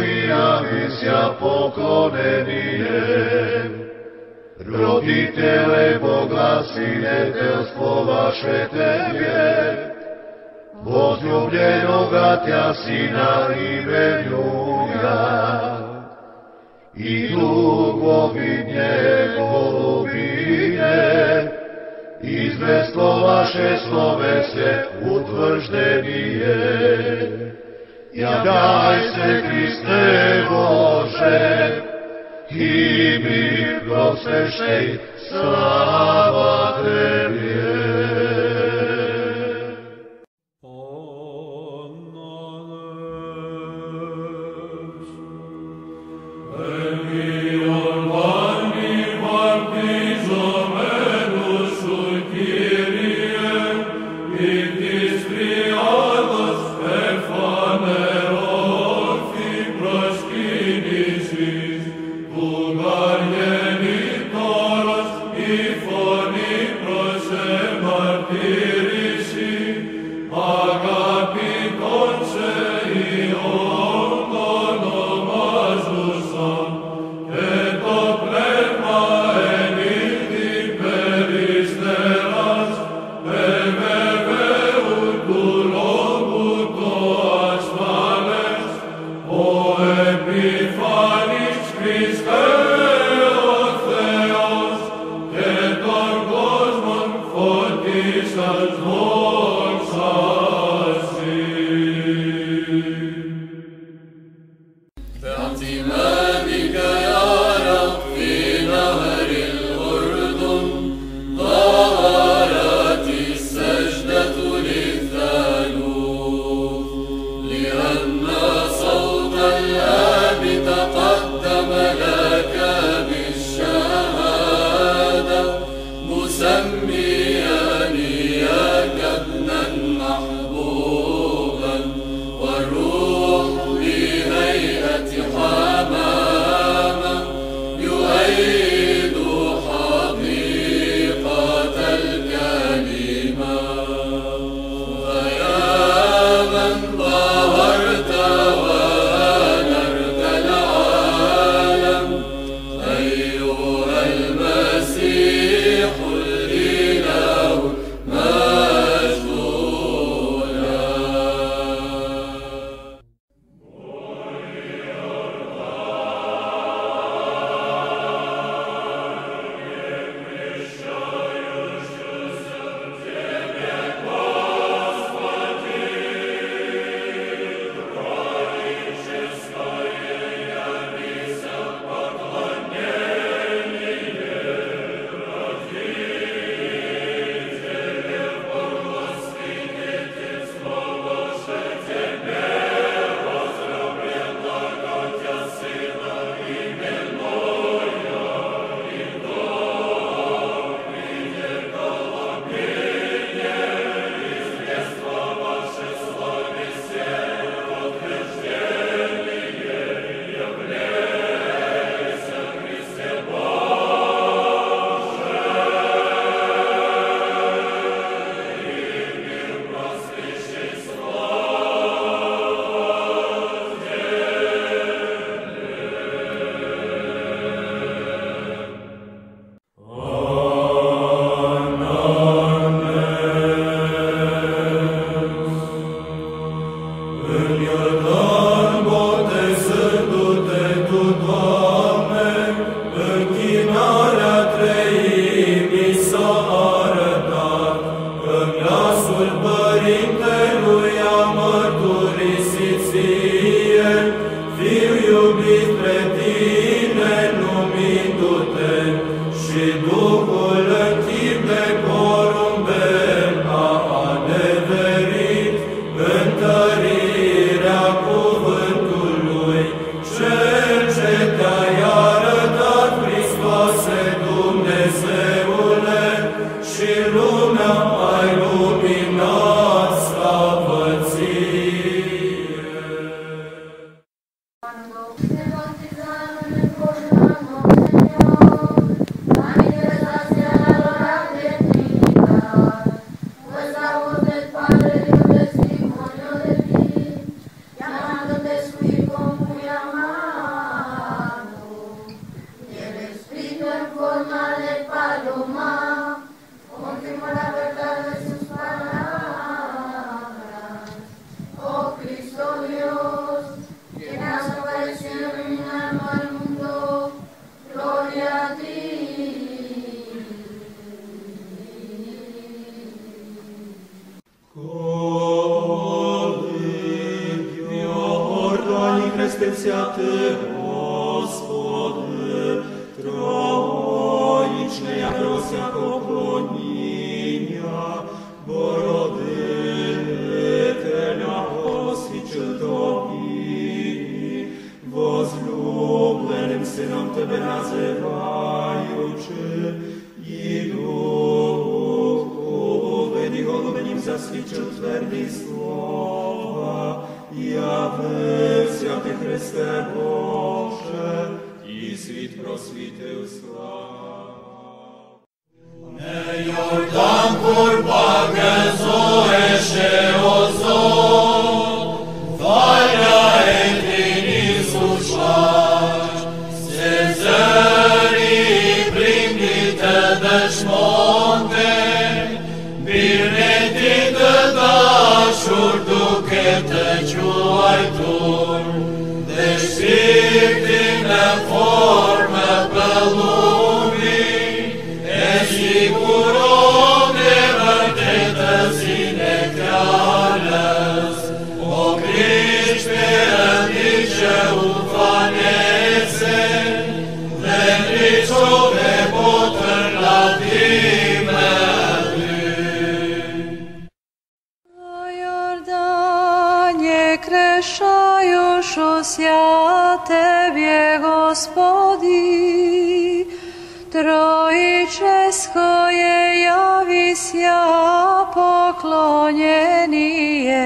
javi se poklonenie. Roditele Boga, siniteľstvo vaše Tebie, возлюбленого Тя Сина именуя, и Дух во видне голубине, известно ваше словесе утвърждение. Ядай се, Христе Боже, и ми просвещай, слава Тебе. Господи, Троїчне, як рося поклоніння, Бородителя освічу Тобі, возлюбленим Сином Тебе називаючи, і Духові голубенім засвідчив тверді слова, явився Ти, Христе Боже, і світ просвітив слава. Ne Jordan kurbaga zoeše ozor, valja edini slušač, se zeri primite dešmonde, birneti dădaș urduke te čuvaj tur, deștiptine formă pe lumii, siguro ne vărtetă zine chiales, o Criște adice ufanese, de nicove botăr la dimeli. Jordanie krešajušoся Tebie, Gospodi, Trojičeskoje javisja poklonjenije,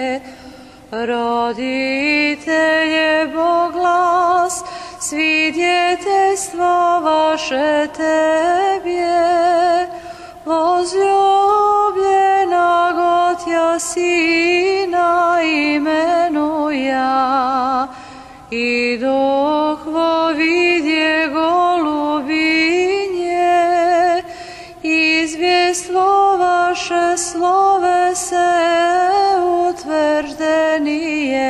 roditelje Boglas, svidjetestvo vaše Tebje, возлюбljena Gotja Sina imenuja, i Duhvo vidje golubinje, izvjestvo vaše slove se utvrđenije,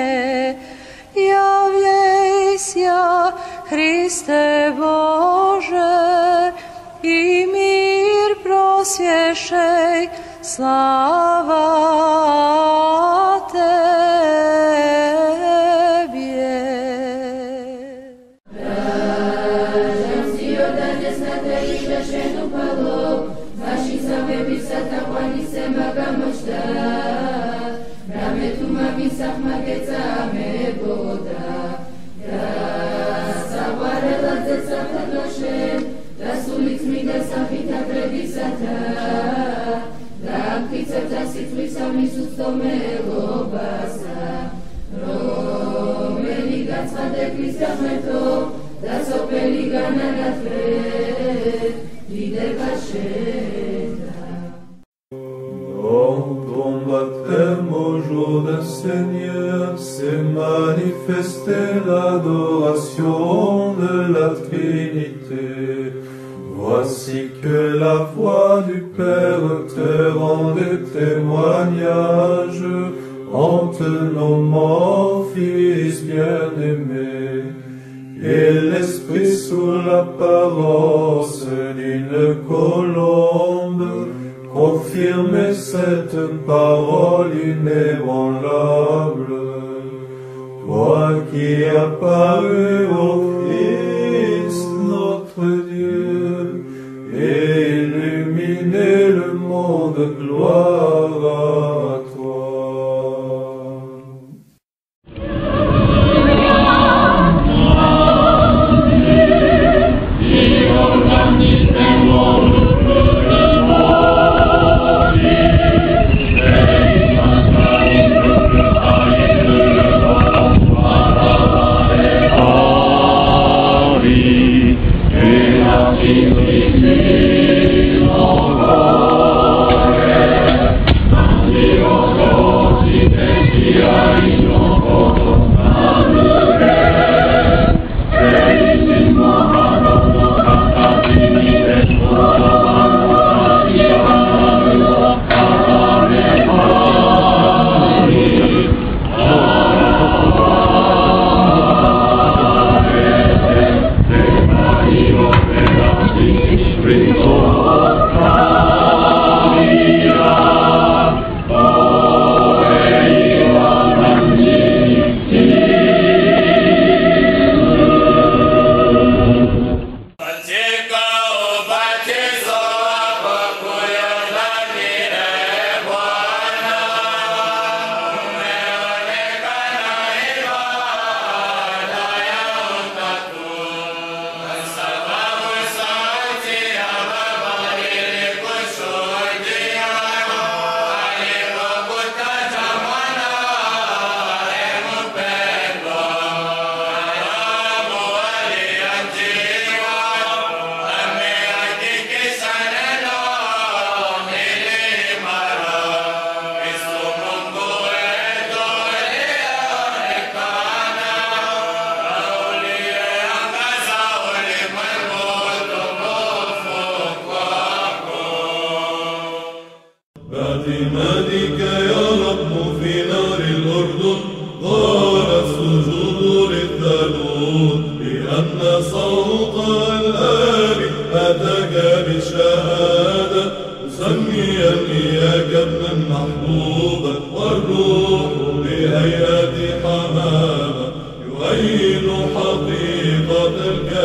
javljejся, Hriste Bože, i mir prosvješej, slava Tebje. Rađam si odanje znate i šešenu palo, vaši same pisata hvani se maga mošta, brame tu mami sah mageca me boda, da savarela zeca predlošen, da sulic mi da sahita trebisata, da ptica da si tvoj sami sustome lobasa, romeli gacva dekli sahmeto, da sopeli gana na tve, lider kašeta. Dans ton baptême au jour d'un Seigneur s'est manifestée l'adoration de la Trinité. Voici que la voix du Père te rendait témoignage en te nommant Fils bien-aimé. Et l'Esprit sous l'apparence d'une colombe confirmait cette parole inébranlable. Toi qui apparus au Fils notre Dieu et illuminais le monde, gloire à toi. لأن صوت الآب أتاك بالشهادة مسميا إياك ابنا محبوبا والروح بهيئة حمامة يؤيد حقيقة الكلام